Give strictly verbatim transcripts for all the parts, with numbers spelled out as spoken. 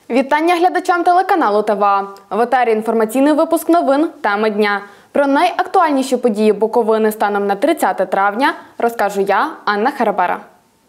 Вітання глядачам телеканалу ТВА. В етері інформаційний випуск новин «Теми дня». Про найактуальніші події Буковини станом на тридцяте травня розкажу я, Анна Харабара.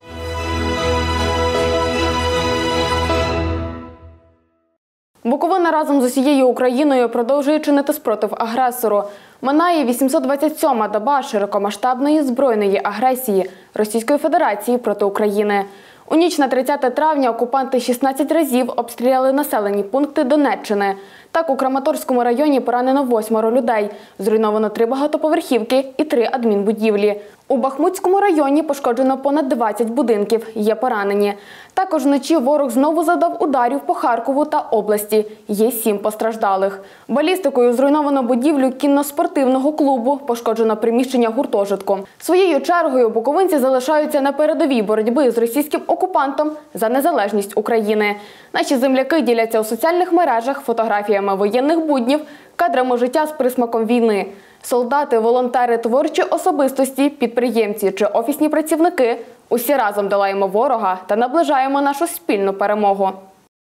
Буковина разом з усією Україною продовжує чинити спротив агресору. Минає вісімсот двадцять сьома доба широкомасштабної збройної агресії Російської Федерації проти України. У ніч на тридцяте травня окупанти шістнадцять разів обстріляли населені пункти Донеччини. Так, у Краматорському районі поранено восьмеро людей, зруйновано три багатоповерхівки і три адмінбудівлі. У Бахмутському районі пошкоджено понад двадцять будинків, є поранені. Також вночі ворог знову завдав ударів по Харкову та області, є сім постраждалих. Балістикою зруйновано будівлю кінно-спортивного клубу, пошкоджено приміщення гуртожитку. Своєю чергою буковинці залишаються на передовій боротьби з російським окупантом за незалежність України. Наші земляки діляться у соціальних мережах фотографіями воєнних буднів, кадрами життя з присмаком війни. Солдати, волонтери, творчі особистості, підприємці чи офісні працівники – усі разом долаємо ворога та наближаємо нашу спільну перемогу.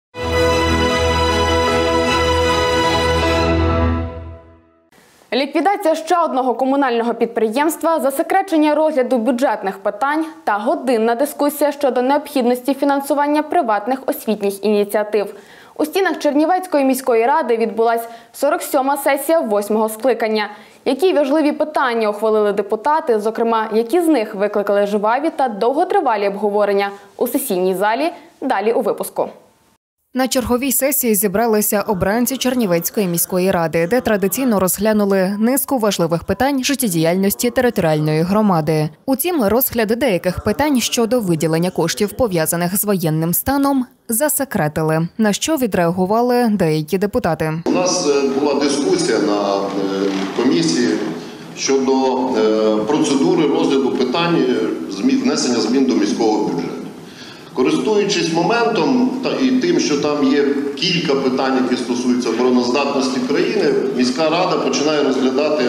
Ліквідація ще одного комунального підприємства, засекречення розгляду бюджетних питань та годинна дискусія щодо необхідності фінансування приватних освітніх ініціатив. У стінах Чернівецької міської ради відбулась сорок сьома сесія восьмого скликання. Які важливі питання ухвалили депутати, зокрема, які з них викликали жваві та довготривалі обговорення у сесійній залі, далі у випуску. На черговій сесії зібралися обранці Чернівецької міської ради, де традиційно розглянули низку важливих питань життєдіяльності територіальної громади. Утім, розгляд деяких питань щодо виділення коштів, пов'язаних з воєнним станом, засекретили, на що відреагували деякі депутати. У нас була дискусія на комісії щодо процедури розгляду питань внесення змін до міського бюджету. Користуючись моментом і тим, що там є кілька питань, які стосуються обороноздатності країни, міська рада починає розглядати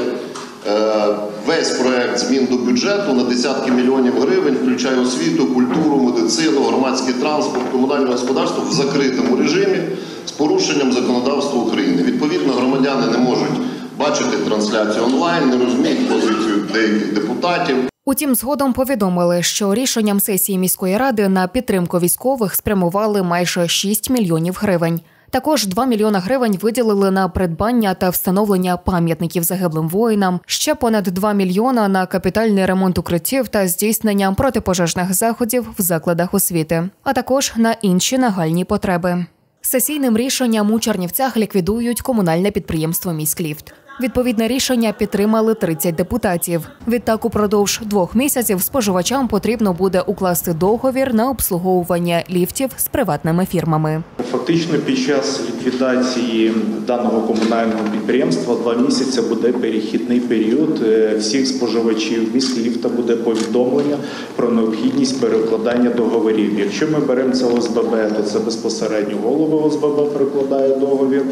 весь проект змін до бюджету на десятки мільйонів гривень, включає освіту, культуру, медицину, громадський транспорт, комунальне господарство в закритому режимі з порушенням законодавства України. Відповідно, громадяни не можуть бачити трансляцію онлайн, не розуміють позицію деяких депутатів. Утім, згодом повідомили, що рішенням сесії міської ради на підтримку військових спрямували майже шість мільйонів гривень. Також два мільйони гривень виділили на придбання та встановлення пам'ятників загиблим воїнам, ще понад два мільйона на капітальний ремонт укриттів та здійснення протипожежних заходів в закладах освіти, а також на інші нагальні потреби. Сесійним рішенням у Чернівцях ліквідують комунальне підприємство «Міськліфт». Відповідне рішення підтримали тридцять депутатів. Відтак, упродовж двох місяців споживачам потрібно буде укласти договір на обслуговування ліфтів з приватними фірмами. Фактично, під час ліквідації даного комунального підприємства два місяці буде перехідний період. Всіх споживачів «Міськліфта» буде повідомлення про необхідність перекладання договорів. Якщо ми беремо це О С Б Б, то це безпосередньо голова О С Б Б перекладає договір.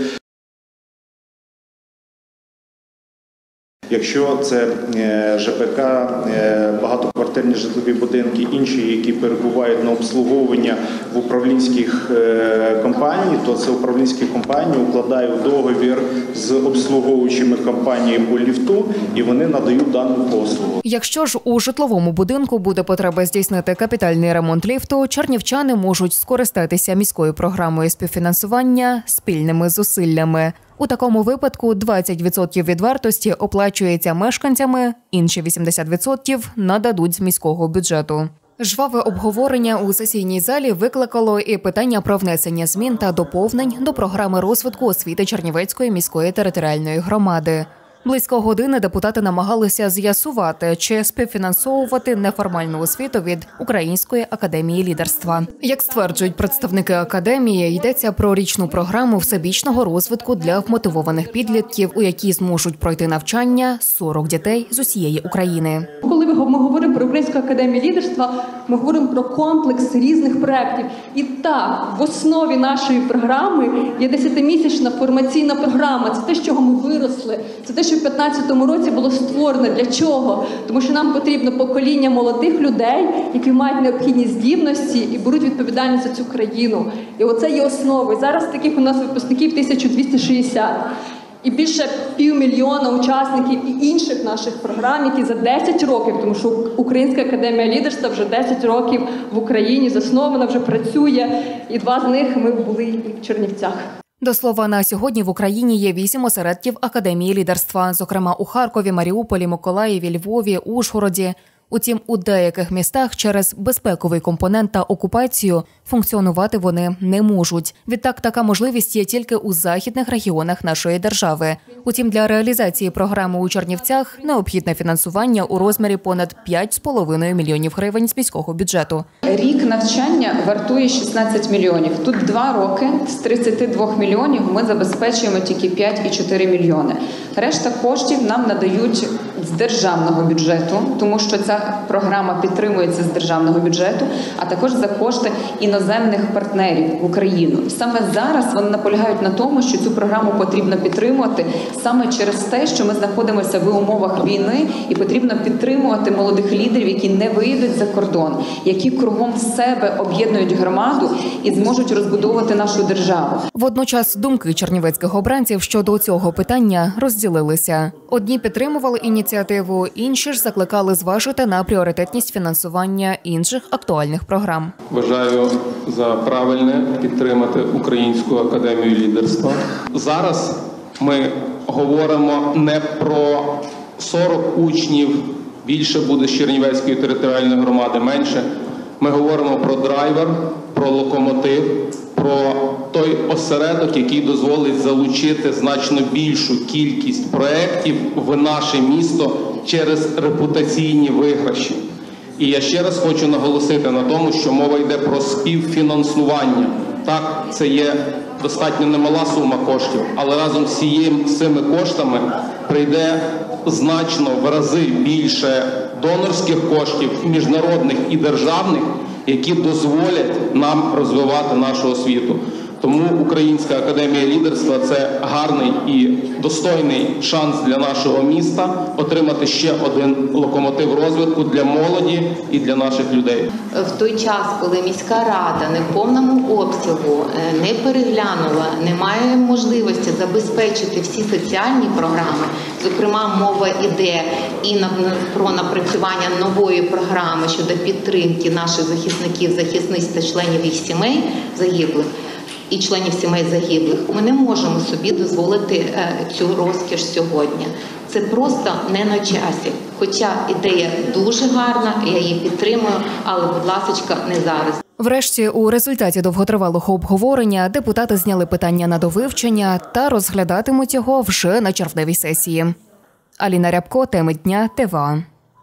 Якщо це Ж П К, багатоквартирні житлові будинки, інші, які перебувають на обслуговування в управлінських компаній, то це управлінські компанії укладають договір з обслуговуючими компаніями по ліфту, і вони надають дану послугу. Якщо ж у житловому будинку буде потреба здійснити капітальний ремонт ліфту, чернівчани можуть скористатися міською програмою співфінансування спільними зусиллями. У такому випадку двадцять відсотків від вартості оплачується мешканцями, інші вісімдесят відсотків нададуть з міського бюджету. Жваве обговорення у сесійній залі викликало і питання про внесення змін та доповнень до програми розвитку освіти Чернівецької міської територіальної громади. Близько години депутати намагалися з'ясувати, чи співфінансовувати неформальну освіту від Української академії лідерства. Як стверджують представники академії, йдеться про річну програму всебічного розвитку для вмотивованих підлітків, у якій зможуть пройти навчання сорок дітей з усієї України. Коли ми говоримо про Українську академію лідерства, ми говоримо про комплекс різних проєктів. І так, в основі нашої програми є десятимісячна формаційна програма. Це те, з чого ми виросли, це те, що п'ятнадцятому році було створено. Для чого? Тому що нам потрібно покоління молодих людей, які мають необхідні здібності і беруть відповідальність за цю країну. І оце є основою. Зараз таких у нас випускників тисяча двісті шістдесят. І більше півмільйона учасників і інших наших програм, які за десять років, тому що Українська академія лідерства вже десять років в Україні заснована, вже працює, і два з них ми були в Чернівцях. До слова, на сьогодні в Україні є вісім осередків Академії лідерства, зокрема у Харкові, Маріуполі, Миколаєві, Львові, Ужгороді. Утім, у деяких містах через безпековий компонент та окупацію функціонувати вони не можуть. Відтак, така можливість є тільки у західних регіонах нашої держави. Утім, для реалізації програми у Чернівцях необхідне фінансування у розмірі понад п'ять з половиною мільйонів гривень з міського бюджету. Рік навчання вартує шістнадцять мільйонів. Тут два роки з тридцяти двох мільйонів ми забезпечуємо тільки п'ять і чотири мільйони. Решта коштів нам надають з державного бюджету, тому що ця програма підтримується з державного бюджету, а також за кошти іноземних партнерів в Україну. Саме зараз вони наполягають на тому, що цю програму потрібно підтримувати саме через те, що ми знаходимося в умовах війни і потрібно підтримувати молодих лідерів, які не виїдуть за кордон, які кругом себе об'єднують громаду і зможуть розбудовувати нашу державу. Водночас думки чернівецьких обранців щодо цього питання розділилися. Одні підтримували ініціативу, інші ж закликали зважити на пріоритетність фінансування інших актуальних програм. Вважаю за правильне підтримати Українську академію лідерства. Зараз ми говоримо не про сорок учнів, більше буде з Чернівецької територіальної громади, менше. Ми говоримо про драйвер, про локомотив, про той осередок, який дозволить залучити значно більшу кількість проєктів в наше місто через репутаційні виграші. І я ще раз хочу наголосити на тому, що мова йде про співфінансування. Так, це є достатньо немала сума коштів, але разом з цими коштами прийде значно в рази більше донорських коштів, міжнародних і державних, які дозволять нам розвивати нашу освіту. Тому Українська академія лідерства – це гарний і достойний шанс для нашого міста отримати ще один локомотив розвитку для молоді і для наших людей. В той час, коли міська рада не в повному обсягу не переглянула, не має можливості забезпечити всі соціальні програми, зокрема мова йде і про напрацювання нової програми щодо підтримки наших захисників, захисниць та членів їх сімей загиблих, і членів сімей загиблих, ми не можемо собі дозволити цю розкіш сьогодні. Це просто не на часі. Хоча ідея дуже гарна, я її підтримую, але, будь ласка, не зараз. Врешті, у результаті довготривалого обговорення депутати зняли питання на довивчення та розглядатимуть його вже на червневій сесії. Аліна Рябко, теми дня, ТВА.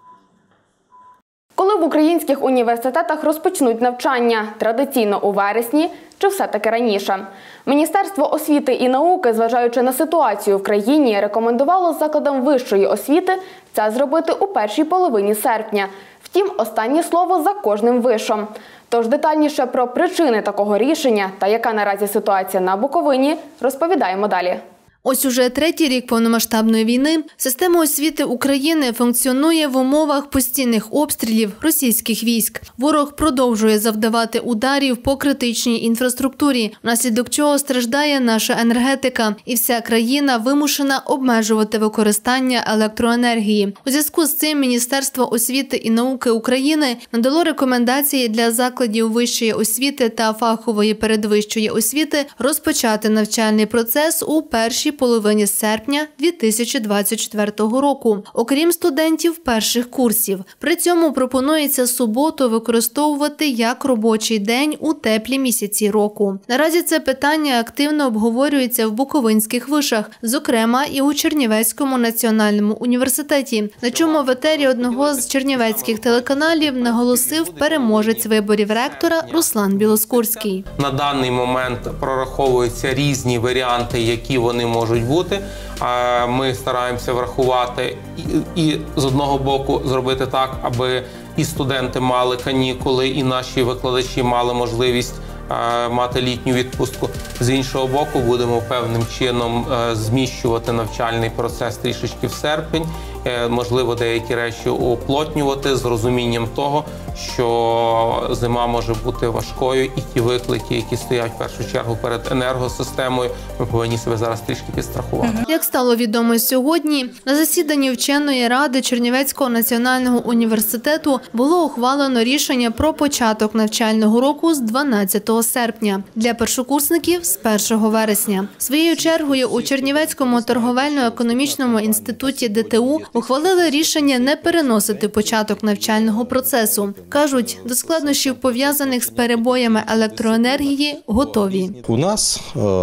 Коли в українських університетах розпочнуть навчання? Традиційно у вересні чи все-таки раніше? Міністерство освіти і науки, зважаючи на ситуацію в країні, рекомендувало закладам вищої освіти це зробити у першій половині серпня. Втім, останнє слово за кожним вишом. Тож детальніше про причини такого рішення та яка наразі ситуація на Буковині, розповідаємо далі. Ось уже третій рік повномасштабної війни система освіти України функціонує в умовах постійних обстрілів російських військ. Ворог продовжує завдавати ударів по критичній інфраструктурі, внаслідок чого страждає наша енергетика, і вся країна вимушена обмежувати використання електроенергії. У зв'язку з цим Міністерство освіти і науки України надало рекомендації для закладів вищої освіти та фахової передвищої освіти розпочати навчальний процес у першій половині серпня дві тисячі двадцять четвертого року, окрім студентів перших курсів. При цьому пропонується суботу використовувати як робочий день у теплі місяці року. Наразі це питання активно обговорюється в буковинських вишах, зокрема і у Чернівецькому національному університеті, на чому в етері одного з чернівецьких телеканалів наголосив переможець виборів ректора Руслан Білоскурський. На даний момент прораховуються різні варіанти, які вони можуть бути. Ми стараємося врахувати і, і з одного боку зробити так, аби і студенти мали канікули, і наші викладачі мали можливість мати літню відпустку. З іншого боку, будемо певним чином зміщувати навчальний процес трішечки в серпень, можливо, деякі речі уплотнювати з розумінням того, що зима може бути важкою, і ті виклики, які стоять в першу чергу перед енергосистемою, ми повинні себе зараз трішки підстрахувати. Як стало відомо сьогодні, на засіданні вченої ради Чернівецького національного університету було ухвалено рішення про початок навчального року з дванадцятого серпня, для першокурсників – з першого вересня. Своєю чергою у Чернівецькому торговельно-економічному інституті Д Т У ухвалили рішення не переносити початок навчального процесу. Кажуть, до складнощів, пов'язаних з перебоями електроенергії, готові. У нас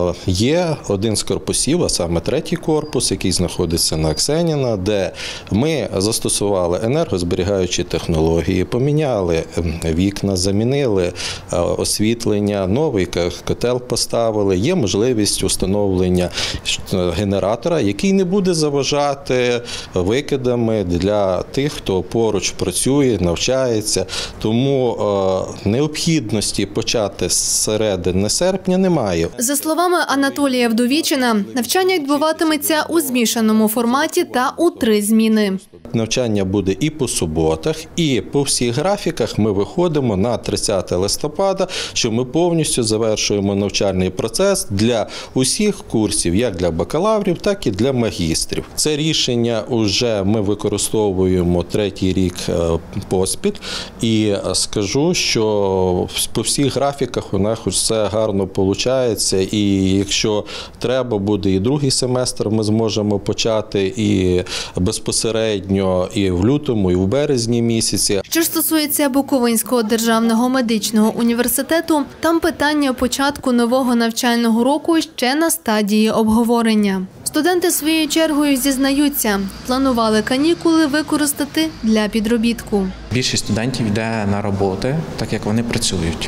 є один з корпусів, а саме третій корпус, який знаходиться на Аксеніна, де ми застосували енергозберігаючі технології, поміняли вікна, замінили освітлення, новий котел поставили. Є можливість встановлення генератора, який не буде заважати викидами для тих, хто поруч працює, навчається. Тому е, необхідності почати з середини серпня немає. За словами Анатолія Вдовічина, навчання відбуватиметься у змішаному форматі та у три зміни. Навчання буде і по суботах, і по всіх графіках ми виходимо на тридцяте листопада, що ми повністю завершуємо навчальний процес для усіх курсів, як для бакалаврів, так і для магістрів. Це рішення вже ми використовуємо третій рік поспіль. І скажу, що по всіх графіках у нас все гарно виходить, і якщо треба буде і другий семестр, ми зможемо почати і безпосередньо і в лютому, і в березні місяці. Що ж стосується Буковинського державного медичного університету, там питання початку нового навчального року ще на стадії обговорення. Студенти своєю чергою зізнаються, планували канікули використати для підробітку. Більшість студентів йде на роботи, так як вони працюють.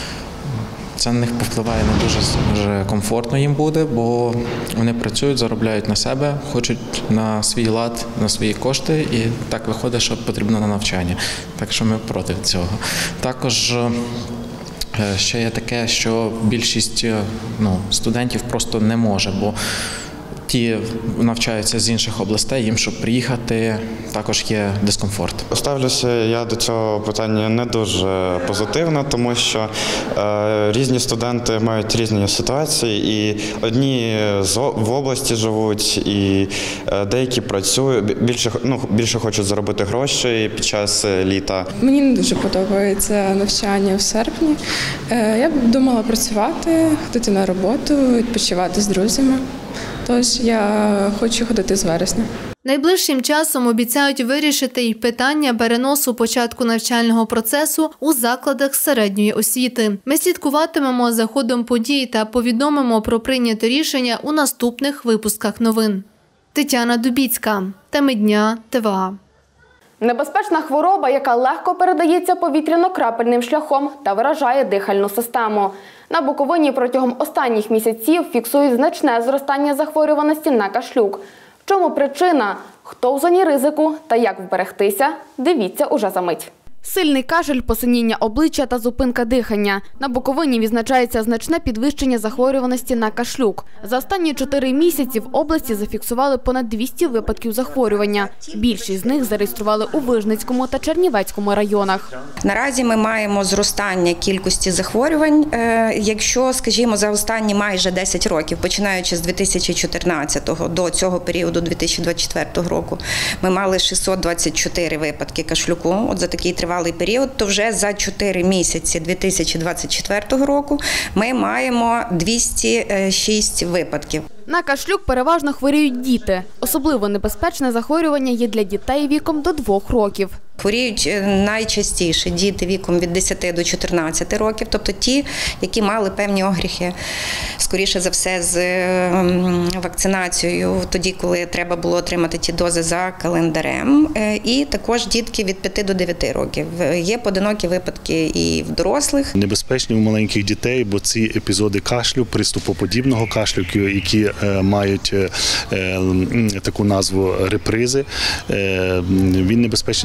Це на них повпливає не дуже, дуже комфортно їм буде, бо вони працюють, заробляють на себе, хочуть на свій лад, на свої кошти, і так виходить, що потрібно на навчання. Так що ми проти цього. Також ще є таке, що більшість ну, студентів просто не може, бо ті навчаються з інших областей, їм, щоб приїхати, також є дискомфорт. Ставлюся я до цього питання не дуже позитивно, тому що е, різні студенти мають різні ситуації, і одні в області живуть, і е, деякі працюють, більше, ну, більше хочуть заробити гроші під час літа. Мені не дуже подобається навчання в серпні. Е, я б думала працювати, ходити на роботу, відпочивати з друзями. Тож я хочу ходити з вересня. Найближчим часом обіцяють вирішити й питання переносу початку навчального процесу у закладах середньої освіти. Ми слідкуватимемо за ходом подій та повідомимо про прийняте рішення у наступних випусках новин. Тетяна Дубіцька. Теми дня. Т В А. Небезпечна хвороба, яка легко передається повітряно-крапельним шляхом та виражає дихальну систему. На Буковині протягом останніх місяців фіксують значне зростання захворюваності на кашлюк. В чому причина, хто в зоні ризику та як вберегтися – дивіться уже за мить. Сильний кашель, посиніння обличчя та зупинка дихання. На Буковині відзначається значне підвищення захворюваності на кашлюк. За останні чотири місяці в області зафіксували понад двісті випадків захворювання. Більшість з них зареєстрували у Вижницькому та Чернівецькому районах. Наразі ми маємо зростання кількості захворювань. Якщо, скажімо, за останні майже десять років, починаючи з дві тисячі чотирнадцятого до цього періоду дві тисячі двадцять четвертого року, ми мали шістсот двадцять чотири випадки кашлюку, от за такий тривалий період, то вже за чотири місяці дві тисячі двадцять четвертого року ми маємо двісті шість випадків. На кашлюк переважно хворіють діти. Особливо небезпечне захворювання є для дітей віком до двох років. Хворіють найчастіше діти віком від десяти до чотирнадцяти років, тобто ті, які мали певні огріхи, скоріше за все, з вакцинацією, тоді, коли треба було отримати ті дози за календарем. І також дітки від п'яти до дев'яти років. Є поодинокі випадки і в дорослих. Небезпечні у маленьких дітей, бо ці епізоди кашлю, приступоподібного кашлю, які мають таку назву репризи, він небезпечний тим, що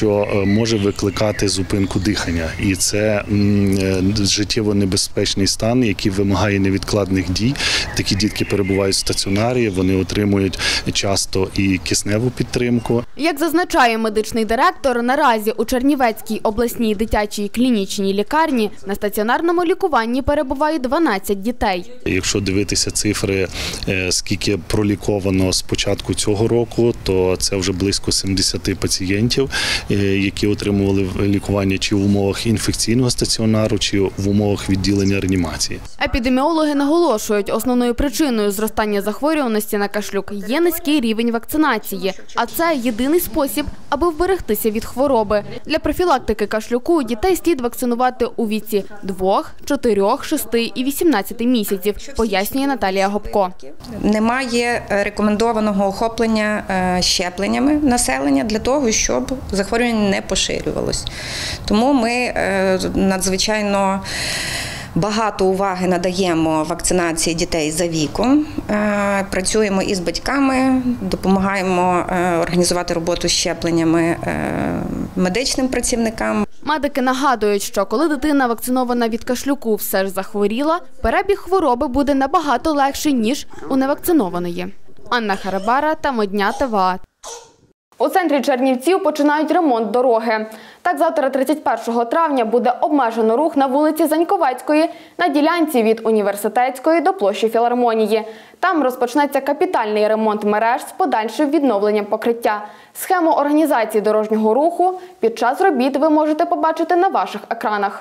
що може викликати зупинку дихання. І це життєво небезпечний стан, який вимагає невідкладних дій. Такі дітки перебувають в стаціонарі, вони отримують часто і кисневу підтримку. Як зазначає медичний директор, наразі у Чернівецькій обласній дитячій клінічній лікарні на стаціонарному лікуванні перебуває дванадцять дітей. Якщо дивитися цифри, скільки проліковано з початку цього року, то це вже близько сімдесят пацієнтів, які отримували лікування чи в умовах інфекційного стаціонару, чи в умовах відділення реанімації. Епідеміологи наголошують, основною причиною зростання захворюваності на кашлюк є низький рівень вакцинації, а це єдиний спосіб, аби вберегтися від хвороби. Для профілактики кашлюку дітей слід вакцинувати у віці двох, чотирьох, шести і вісімнадцяти місяців, пояснює Наталія Гопко. Немає рекомендованого охоплення щепленнями населення для того, щоб захворювання не поширювалось. Тому ми надзвичайно багато уваги надаємо вакцинації дітей за віком, працюємо із батьками, допомагаємо організувати роботу з щепленнями медичним працівникам. Медики нагадують, що коли дитина вакцинована від кашлюку все ж захворіла, перебіг хвороби буде набагато легший, ніж у невакцинованої. Анна Харабара та Модня ТВА. У центрі Чернівців починають ремонт дороги. Так, завтра, тридцять першого травня, буде обмежено рух на вулиці Заньковецької на ділянці від Університетської до площі Філармонії. Там розпочнеться капітальний ремонт мереж з подальшим відновленням покриття. Схему організації дорожнього руху під час робіт ви можете побачити на ваших екранах.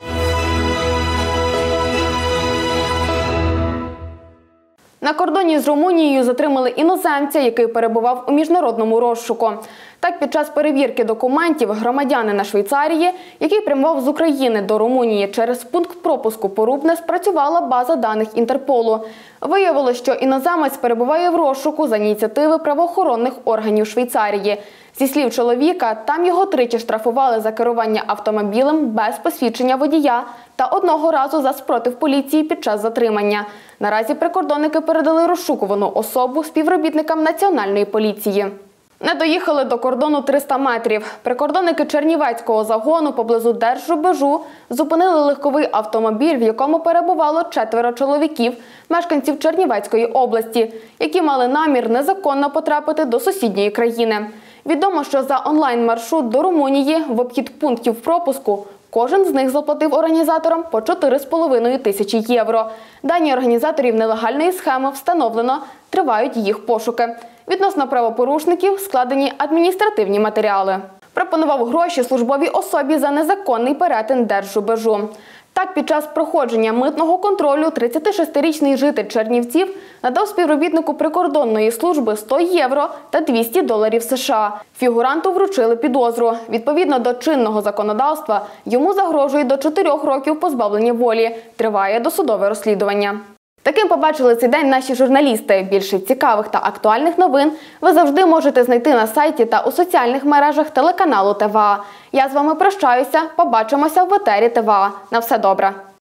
На кордоні з Румунією затримали іноземця, який перебував у міжнародному розшуку. Так, під час перевірки документів громадянина Швейцарії, який прямував з України до Румунії через пункт пропуску Порубне, спрацювала база даних Інтерполу. Виявилось, що іноземець перебуває в розшуку за ініціативи правоохоронних органів Швейцарії. Зі слів чоловіка, там його тричі штрафували за керування автомобілем без посвідчення водія та одного разу за спротив поліції під час затримання. Наразі прикордонники передали розшукувану особу співробітникам Національної поліції. Не доїхали до кордону триста метрів. Прикордонники Чернівецького загону поблизу Держрубежу зупинили легковий автомобіль, в якому перебувало четверо чоловіків, мешканців Чернівецької області, які мали намір незаконно потрапити до сусідньої країни. Відомо, що за онлайн-маршрут до Румунії в обхід пунктів пропуску кожен з них заплатив організаторам по чотири з половиною тисячі євро. Дані організаторів нелегальної схеми встановлено, тривають їх пошуки. Відносно правопорушників складені адміністративні матеріали. Пропонував гроші службовій особі за незаконний перетин держрубежу. Так, під час проходження митного контролю тридцятишестирічний житель Чернівців надав співробітнику прикордонної служби сто євро та двісті доларів США. Фігуранту вручили підозру. Відповідно до чинного законодавства, йому загрожує до чотирьох років позбавлення волі. Триває досудове розслідування. Таким побачили цей день наші журналісти. Більше цікавих та актуальних новин ви завжди можете знайти на сайті та у соціальних мережах телеканалу ТВА. Я з вами прощаюся. Побачимося в етері ТВА. На все добре.